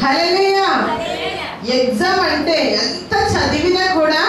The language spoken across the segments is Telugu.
హల్లెలూయా. ఎగ్జామ్ అంటే ఎంత చదివినా కూడా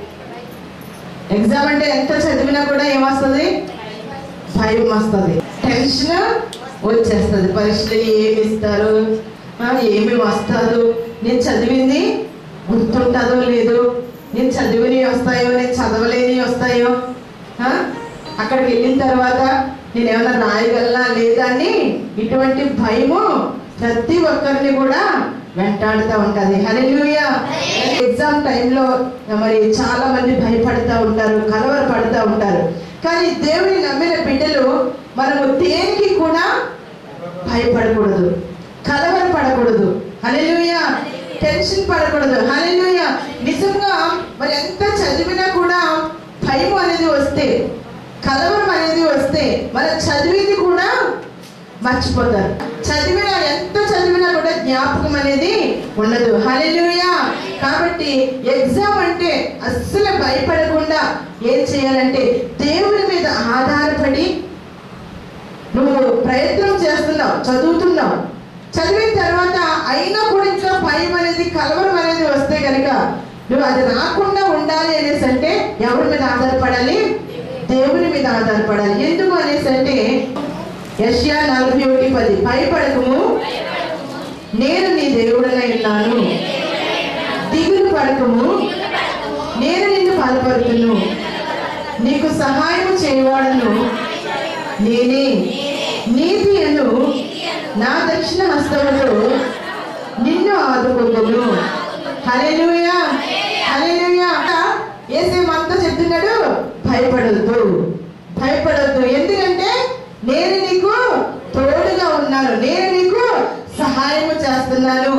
ఏమొస్తుంది? భయం వస్తుంది, టెన్షన్ వచ్చేస్తుంది. పరీక్షలు ఏమి ఇస్తారు, ఏమి వస్తారు, నేను చదివింది గుర్తుంటుందో లేదో, నేను చదివినవి వస్తాయో, నేను చదవలేని వస్తాయో, అక్కడికి వెళ్ళిన తర్వాత నేను ఏమైనా రాయగలనా లేదా అని ఇటువంటి భయము ప్రతి ఒక్కరిని కూడా వెంటాడుతూ ఉంటుంది. హల్లెలూయా. ఎగ్జామ్ టైంలో మరి చాలా మంది భయపడుతూ ఉంటారు, కలవరపడుతూ ఉంటారు. కానీ దేవుని నమ్మిన బిడ్డలు మనము దేనికి కూడా భయపడకూడదు, కలవరపడకూడదు. హల్లెలూయా. టెన్షన్ పడకూడదు. హల్లెలూయా. నిజంగా మరి ఎంత చదివినా కూడా భయం అనేది వస్తే, కలవరం అనేది వస్తే మన చదివింది కూడా మర్చిపోతారు. ఎంత చదివినా కూడా జ్ఞాపకం అనేది ఉండదు. హల్లెలూయా. కాబట్టి ఎగ్జామ్ అంటే అస్సలు భయపడకుండా ఏం చేయాలంటే దేవుని మీద ఆధారపడి నువ్వు ప్రయత్నం చేస్తున్నావు, చదువుతున్నావు, చదివిన తర్వాత అయినా కూడా ఇంకా భయం అనేది, కలవరం అనేది వస్తే కనుక నువ్వు అది రాకుండా ఉండాలి అనేసి అంటే ఎవరి మీద ఆధారపడాలి? దేవుని మీద ఆధారపడాలి. ఎందుకు అనేసి అంటే యెషయా 41:10 భయపడకుము, నేను నీ దేవుడనై ఉన్నాను, దిగులు పడకుము, నేను నిన్ను బలపరుతును, నీకు సహాయం చేయవాడను నేనే, నీతి అను నా దక్షిణ హస్తముతో నిన్ను ఆదుకొందును. హల్లెలూయా. హల్లెలూయా. యేసయ్య మనతో చెప్తున్నాడు, భయపడొద్దు, భయపడొద్దు. ఎందుకంటే నేను నీకు తోడుగా ఉన్నాను, నేను నీకు సహాయం చేస్తున్నాను.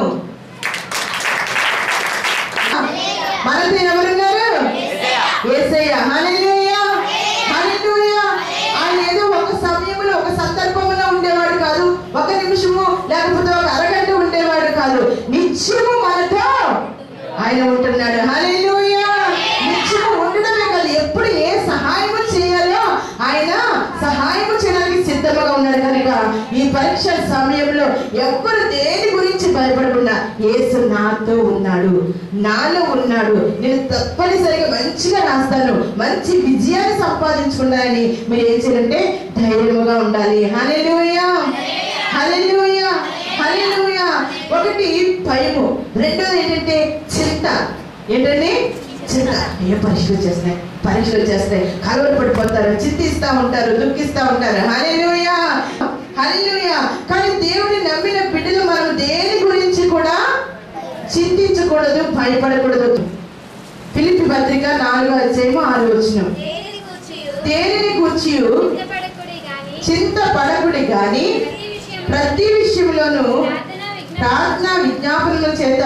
మనతో ఎవరున్నారు? యేసయ్య. హల్లెలూయా. హల్లెలూయా. ఆయన ఏదో ఒక సమయంలో, ఒక సందర్భంలో ఉండేవాడు కాదు, ఒక నిమిషము లేకపోతే ఒక అరగంట ఉండేవాడు కాదు. నిత్యము మనతో ఆయన ఉంటున్నాడు. హల్లెలూయా. నిత్యము ఉండడమే కాదు, ఎప్పుడు ఏ సహాయం చేయాలో ఆయన సహాయం చేయడానికి సిద్ధంగా ఉన్నాడు. కనుక ఈ పరీక్ష సమయంలో ఎవ్వరు దేని గురించి భయపడకుండా యేసు నాతో ఉన్నాడు, నాలో ఉన్నాడు, నేను తప్పనిసరిగా మంచిగా రాస్తాను, మంచి విజయాన్ని సంపాదించుకున్నానని మీరు ఏం చేయాలంటే ధైర్యంగా ఉండాలి. హల్లెలూయా. హల్లెలూయా. హల్లెలూయా. ఒకటి భయము, రెండోది ఏంటంటే చింత. ఏంటండి? చింత. ఏ పరీక్షలు చేస్తాయి, కలవరపడిపోతారు, చింతిస్తూ ఉంటారు, దుఃఖిస్తూ ఉంటారు. హల్లెలూయా. హల్లెలూయా. కానీ దేవుని నమ్మిన బిడ్డలు మనం దేని గురించి కూడా చింతించకూడదు, భయపడకూడదు. ఫిలిప్పీ పత్రిక 4:6 దేనిని గూర్చి చింతపడకుడి గాని ప్రతి విషయంలోనూ ప్రార్థన విజ్ఞాపనల చేత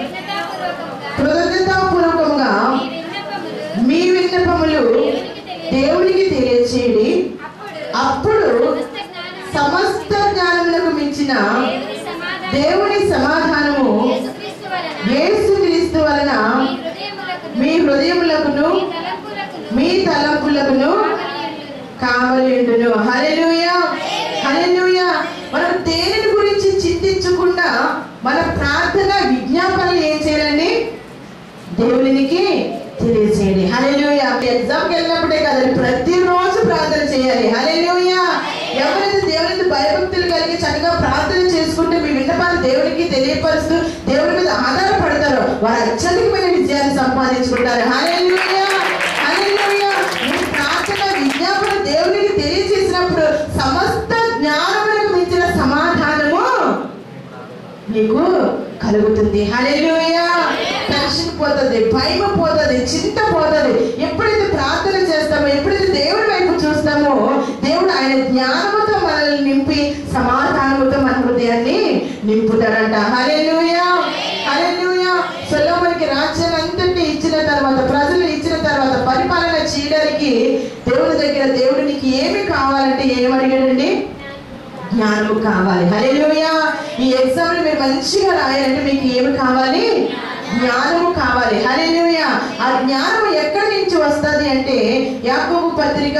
కృతజ్ఞతాపూర్వకంగా మీ విన్నపములు దేవునికి తెలియచేయండి. అప్పుడు సమస్త జ్ఞానములకు మించిన దేవుని సమాధానము యేసుక్రీస్తు వలన మీ హృదయములకును మీ తలంపులకును కావలియుండును. హల్లెలూయా. హల్లెలూయా. మనం దేని గురించి చింతించకుండా మన ప్రార్థన విజ్ఞాపనలు ఏం చేయాలండి? దేవునికి తెలియచేయండి. హల్లెలూయా. ఎగ్జామ్కి వెళ్ళినప్పుడే కదండి, ప్రతిరోజు ప్రార్థన చేయాలి. హల్లెలూయా. ఎవరైతే దేవునికి భయభక్తులు కలిగి చక్కగా ప్రార్థన చేసుకుంటే మీ విన్నపాలు దేవునికి తెలియపరుస్తూ దేవుని మీద ఆధారపడతారు, వారు అత్యధికమైన విజయాన్ని సంపాదించుకుంటారు. హల్లెలూయా. హల్లెలూయా. మీ ప్రార్థన విజ్ఞాపన దేవునికి తెలియచేసినప్పుడు సమస్త జ్ఞానములకు మించిన సమాధానము నీకు కలుగుతుంది. హల్లెలూయా. టెన్షన్ పోతుంది, భయం పోతుంది, చింత పోతుంది. ఎప్పుడైతే ప్రార్థన చేస్తామో, ఎప్పుడైతే దేవుడి వైపు చూస్తామో, దేవుడు ఆయన జ్ఞానముతో మనల్ని నింపి సమాధానముతో మన హృదయాన్ని నింపుతాడంట. హల్లెలూయా. హల్లెలూయా. సొలొమోనుకి రాజ్యాన్ని అంతటి ఇచ్చిన తర్వాత, ప్రజలు ఇచ్చిన తర్వాత, పరిపాలన చేయడానికి దేవుడి దగ్గర దేవుడు నీకు ఏమి కావాలంటే ఏమడిగాడండి? జ్ఞానము కావాలి. హల్లెలూయా. ఈ ఎగ్జామ్ మీరు మంచిగా రాయాలంటే మీకు ఏమి కావాలి? జ్ఞానము కావాలి. హల్లెలూయా. ఆ జ్ఞానము ఎక్కడి నుంచి వస్తుంది అంటే యాకోబు పత్రిక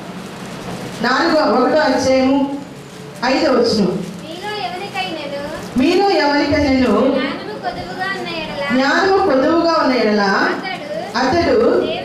4:1 5 మీలో ఎవరికైనను వానిక నేను జ్ఞానము కొదువుగా ఉన్న ఎడల అతడు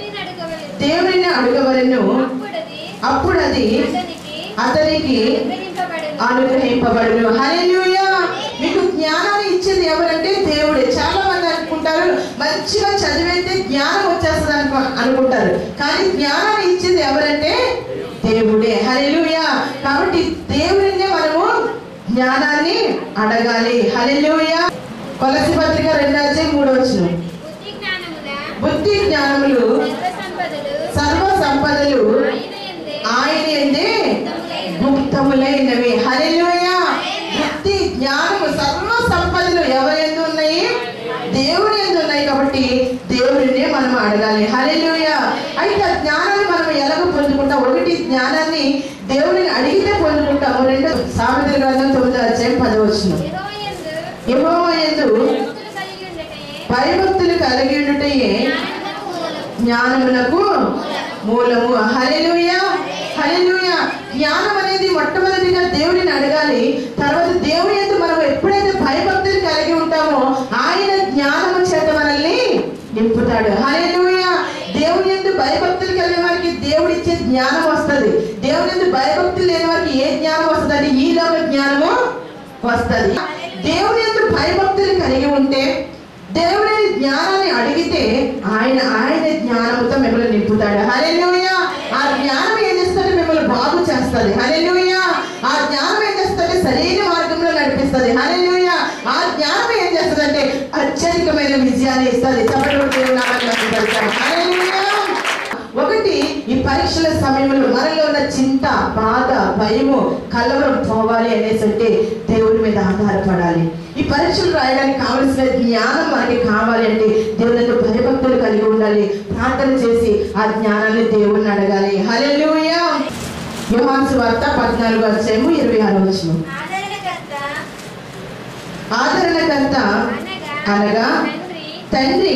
దేవుని అడగవలెను, అప్పుడు అది అతనికి అనుగ్రహింపబడును. హల్లెలూయా. మీకు జ్ఞానాన్ని ఇచ్చేది ఎవరంటే దేవుడే. చాలా మంది అనుకుంటారు మంచిగా చదివితే జ్ఞానం వచ్చేస్తుంది అనుకుంటారు, కానీ జ్ఞానాన్ని ఇచ్చేది ఎవరంటే దేవుడే. హల్లెలూయా. కాబట్టి దేవుడినే మనము జ్ఞానాన్ని అడగాలి. హల్లెలూయా. కొలస్సీ పత్రిక 2:3 బుద్ధి జ్ఞానములు సర్వ సంపదలు ఆయన యందే గుప్తములైనవి. హల్లెలూయా. బుద్ధి జ్ఞానము సర్వ సంపదలు ఎవరి యందు ఉన్నాయి? దేవుని యందు ఉన్నాయి. కాబట్టి దేవుడినే మనం అడగాలి. హల్లెలూయా. అయితే ఆ జ్ఞానాన్ని మనం ఎలాగ పొందుకుంటాం? ఒకటి, జ్ఞానాన్ని దేవుడిని అడిగితే పొందుకుంటాము. 2 సామెతల గ్రంథం 9:10 యెహోవా యందు భయభక్తులు కలిగి ఉండుటయే జ్ఞానమునకు మూలము. హల్లెలూయా. హల్లెలూయా. జ్ఞానం అనేది మొట్టమొదటిగా దేవుడిని అడగాలి. తర్వాత దేవుని యందు మనం ఎప్పుడైతే భయభక్తులు కలిగి ఉంటామో ఆయన జ్ఞానము చేత మనల్ని నింపుతాడు. హల్లెలూయా. దేవుని యందు భయభక్తులు కలిగిన వారికి దేవుడు ఇచ్చే జ్ఞానం వస్తుంది. దేవుని యందు భయభక్తులు లేని వారికి ఏ జ్ఞానం వస్తుంది? ఈ లోక జ్ఞానము వస్తుంది. దేవుని యందు భయభక్తులు కలిగి ఉంటే, దేవుని జ్ఞానాన్ని అడిగితే ఆయన జ్ఞానంతో మిమ్మల్ని నింపుతాడు. హల్లెలూయా. ఆ జ్ఞానం ఏం చేస్తుంది? మిమ్మల్ని బాగు చేస్తుంది. హల్లెలూయా. ఆ జ్ఞానం ఏం చేస్తుంది? సరైన మార్గంలో నడిపిస్తుంది. హల్లెలూయా. ఆ జ్ఞానం ఏం చేస్తుంది అంటే అత్యధికమైన విజయాన్ని ఇస్తుంది. హల్లెలూయా. ఒకటి, ఈ పరీక్షల సమయంలో మనలో ఉన్న చింత, బాధ, భయము, కలవరం పోవాలి అనేసి అంటే దేవుడి మీద ఆధారపడాలి. ఈ పరీక్షలు రాయడానికి కావలసిన జ్ఞానం మనకి కావాలి అంటే దేవునితో భయభక్తులు కలిగి ఉండాలి. ప్రార్థన చేసి ఆ జ్ఞానాన్ని దేవుణ్ణి అడగాలి. హల్లెలూయా. యోహాను సువార్త 14:26 ఆదరణకర్త అనగా తండ్రి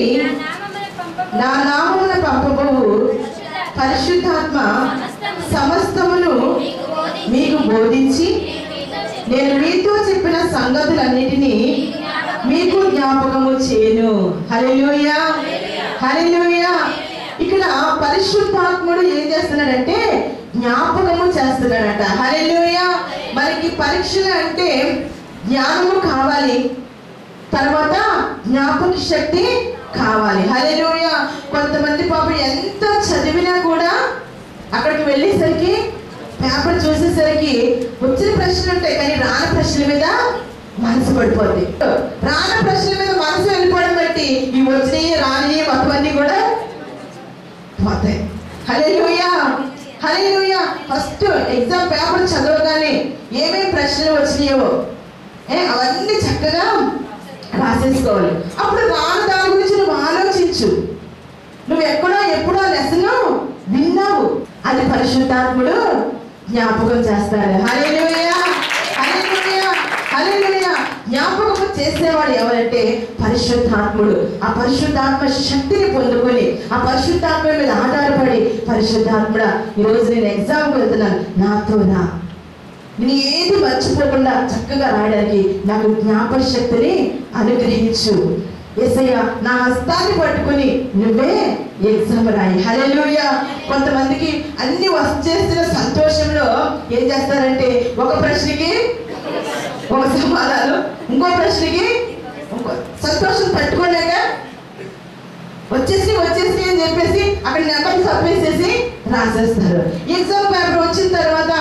నా నామమున పంపబోవు పరిశుద్ధాత్మ సమస్తమును మీకు బోధించి నేను మీతో చెప్పిన సంగతులన్నిటినీ మీకు జ్ఞాపకము చేయను. హల్లెలూయా. హల్లెలూయా. ఇక్కడ పరిశుద్ధాత్ముడు ఏం చేస్తున్నాడంటే జ్ఞాపకము చేస్తున్నాడట. హల్లెలూయా. మనకి పరీక్షలు అంటే జ్ఞానము కావాలి, తర్వాత జ్ఞాపక శక్తి కావాలి. హల్లెలూయా. కొంతమంది పాపం ఎంత చదివినా కూడా అక్కడికి వెళ్ళేసరికి పేపర్ చూసేసరికి వచ్చిన ప్రశ్నలు ఉంటాయి, కానీ రాని ప్రశ్నల మీద మనసు పడిపోద్ది. రాని ప్రశ్నల మీద మనసు వెళ్ళిపోవడం బట్టి ఈ వచ్చినవి రాని మొత్తం అన్ని కూడా పోతాయి. Hallelujah. Hallelujah. First exam paper చదవగానే ఏమేమి ప్రశ్నలు వచ్చినాయో అవన్నీ చక్కగా రాసేసుకోవాలి. అప్పుడు రాని దాని గురించి నువ్వు ఆలోచించు. నువ్వు ఎప్పుడో లెసన్ విన్నావు, అది పరిశుద్ధాత్ముడు జ్ఞాపకం చేస్తాడు. హల్లెలూయా. హల్లెలూయా. హల్లెలూయా. జ్ఞాపకం చేసేవాడు ఎవరంటే పరిశుద్ధాత్ముడు. ఆ పరిశుద్ధాత్మ శక్తిని పొందుకొని ఆ పరిశుద్ధాత్మ మీద ఆధారపడి పరిశుద్ధాత్ముడా ఈరోజు నేను ఎగ్జామ్కి వెళ్తున్నాను, నాతో రా, నేను ఏది మర్చిపోకుండా చక్కగా రాయడానికి నాకు జ్ఞాపక శక్తిని అనుగ్రహించు. యేసయ్య నా హస్తాన్ని పట్టుకుని నువ్వే ఎగ్జామ్ రాయి. హల్లెలూయా. కొంతమందికి అన్ని వచ్చేసిన సంతోషంలో ఏం చేస్తారంటే ఒక ప్రశ్నకి ఒక సమాధానం, ఇంకో ప్రశ్నకి ఇంకో సంతోషం తట్టుకోలేక వచ్చేసి అని చెప్పేసి అక్కడ నెంబర్ చంపేసేసి రాసేస్తారు. ఎగ్జామ్ పేపర్ వచ్చిన తర్వాత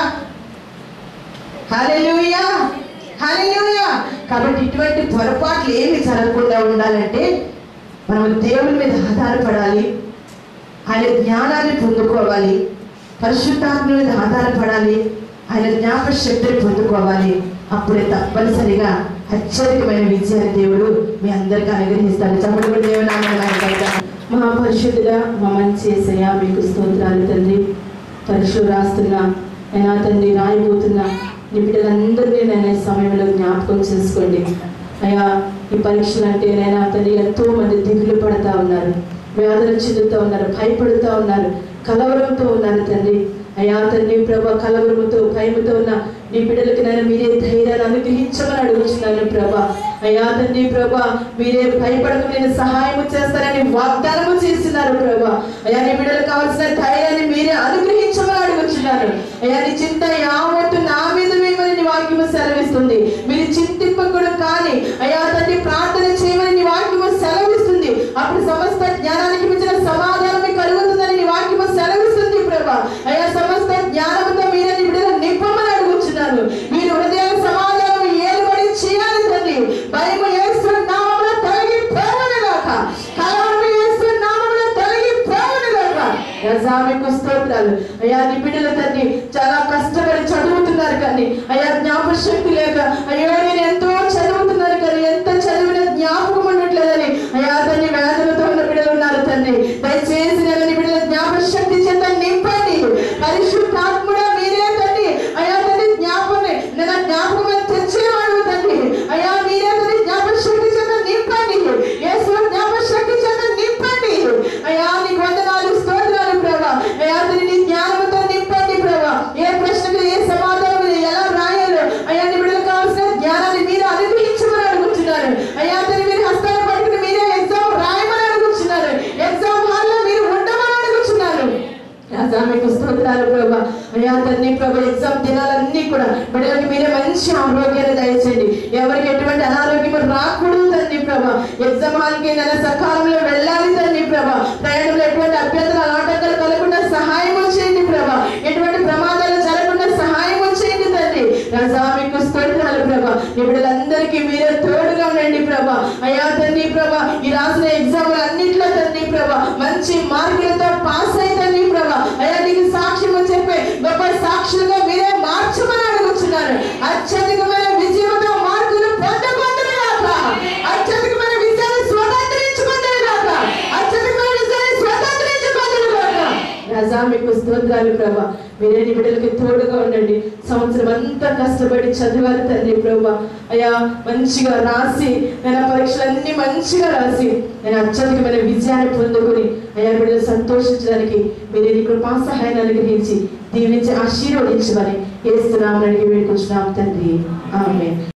హల్లెలూయా. హల్లెలూయా. కాబట్టి ఇటువంటి పొరపాట్లు ఏమి జరగకుండా ఉండాలంటే మనం దేవుని మీద ఆధారపడాలి, ఆయన జ్ఞానాన్ని పొందుకోవాలి, పరిశుద్ధాత్మ మీద ఆధారపడాలి, ఆయన జ్ఞాపక శక్తిని పొందుకోవాలి. అప్పుడే తప్పనిసరిగా అత్యధికమైన విజయాన్ని దేవుడు మీ అందరికీ అనుగ్రహిస్తాడు. చెప్పండి దేవుని మహాపరిశుద్ధుడా మా మంచి యేసయ్య మీకు స్తోత్రాలు తండ్రి. పరీక్షలు రాస్తున్నా అయినా తండ్రి రాయిపోతున్నా నీ బిడ్డలందరినీ నేను సమయంలో జ్ఞాపకం చేసుకోండి అయ్యా. ఈ పరీక్షలు అంటే నేను తండ్రి ఎంతో మంది దిగులు పడుతూ ఉన్నారు, వ్యాధులు చెందుతూ ఉన్నారు, భయపడుతూ ఉన్నారు, కలవరంతో ఉన్నారు తండ్రి. అయ్యా తండ్రి ప్రభా, కలవరముతో భయముతో ఉన్న నీ బిడ్డలకి నేను మీరే ధైర్యాన్ని అనుగ్రహించమని అడుగుతున్నాను ప్రభా. అయ్యా తండ్రి ప్రభా మీరే భయపడకు నేను సహాయం చేస్తారని వాగ్దానము చేస్తున్నారు ప్రభా. అయ్యా నీ బిడ్డలకు కావాల్సిన ధైర్యాన్ని మీరే అనుగ్రహించమని అడుగుతున్నారు. అయ్యా నీ చింత యావత్తు నా మీద వేయమని నీ వాక్యము సెలవిస్తుంది. మీరు చింతింపకూడదు కానీ అయ్యా తండ్రి ప్రార్థన చేయమని నీ వాక్యము సెలవిస్తుంది. అప్పుడు సమస్త జ్ఞానానికి మించిన సమాధానమే కలుగుతుందని నీ వాక్యము సెలవిస్తుంది ప్రభా. అయ్యా సమస్త జ్ఞానంతో మీరే నీ బిడ్డలు నింపమని అడుగుతున్నారు. మీరు హృదయాల సమాధానం ఏలుబడి చేయాలి తండ్రి. భయము యేసు నామములో తొలగిపోవునుగాక, కలవరము యేసు నామములో తొలగిపోవునుగాక. యజామికు స్తోత్రాలు. అయ్యా నీ బిడ్డలు తండ్రి చాలా కష్టపడి చదువుతున్నారు కానీ అయ్యా జ్ఞాపక శక్తి లేక అయ్యో నేను ఎంతో చదువుతున్నారు కానీ ఎంత చదివిన జ్ఞాపకం ఉండట్లేదని అయ్యా తండ్రి వేదనతో ఉన్న బిడ్డలు ఉన్నారు తండ్రి. దయచేసి నీ బిడ్డల జ్ఞాపక శక్తి చేత నింపండి. పరిశుద్ధాత్ముడా మీరే తండ్రి అయ్యా తండ్రి జ్ఞాపకం తెచ్చేవాడు తండ్రి. అయ్యా మీరే తండ్రి జ్ఞాపక శక్తి చేత నింపండి. యేసు జ్ఞాపక శక్తి చేత నింపండి. అయ్యా నీకు వందనాలు స్తోత్రాలు ప్రభా. అయ్యా తండ్రి నీ జ్ఞానంతో నింపండి ప్రభా. ఏ ప్రశ్నకు ఏ సమాధానం ఎలా రాయాలో అయ్యా నీ బిడ్డలకు కావాల్సిన జ్ఞానాన్ని మీరు అనుగ్రహించమని అడుగుతున్నారు. అయ్యా తండ్రి మీరు హస్తాలు పట్టుకుని మీరే ఎగ్జామ్ రాయమని అడుగుతున్నారు. ఎగ్జామ్ హాల్లో మీరు ఉండమని అడుగుతున్నారు. మీకు స్తోత్రాలు ప్రభా. అయ్యా తండ్రి ప్రభా ఎగ్జామ్ దినాలన్నీ కూడా బిడ్డలకి మీరే మంచి ఆరోగ్యాన్ని దయచేయండి. ఎవరికి ఎటువంటి అనారోగ్యం రాకూడదు తండ్రి ప్రభా. ఎగ్జామ్ హాల్కి నెల సకాలంలో వెళ్ళాలి తండ్రి ప్రభా. ప్రయాణంలో ఎటువంటి అభ్యంతరాలు ఆటంకాలు కలగకుండా సహాయం చేయండి ప్రభా. ఎటువంటి ప్రమాదాలు జరగకుండా సహాయం చేయండి తండ్రి. రాజా మీకు స్తోత్రాలు ప్రభా. ఈ బిడ్డలందరికీ మీరే తోడుగా ఉండండి ప్రభా. అయ్యా తండ్రి ప్రభా ఈ రాసిన ఎగ్జామ్ అన్నింటిలో తండ్రి ప్రభా మంచి మార్కులతో పాస్ అయితండి ప్రభా. అయ్యా నీకు సాక్ష్యం చెప్పే గొప్ప సాక్షులుగా మీరే మార్చమని అడుగుతున్నారు. అత్యధికమైన విజయంతో మార్కులు పొందకుంటున్నాక, అత్యధికమైన విజయాన్ని స్వతంత్రించుకుంటున్నాక, అత్యధికమైన విజయాన్ని స్వతంత్రించుకుంటున్నాక. రాజా మీకు స్తోత్రాలు ప్రభా. మీరే నీ బిడ్డలకి తోడుగా ఉండండి. సంవత్సరం అంతా కష్టపడి చదివారు తండ్రి ప్రభా. అయ్యా మంచిగా రాసి నేను పరీక్షలన్నీ మంచిగా రాసి నేను అత్యధికమైన విజయాన్ని పొందుకొని అయ్యా బిడ్డలు సంతోషించడానికి మీరే నీ కృపా సహాయాన్ని అనుగ్రహించి దీవించి ఆశీర్వదించమని యేసు నామమున అడిగి వేడుకుంటున్నాం తండ్రి. ఆమేన్.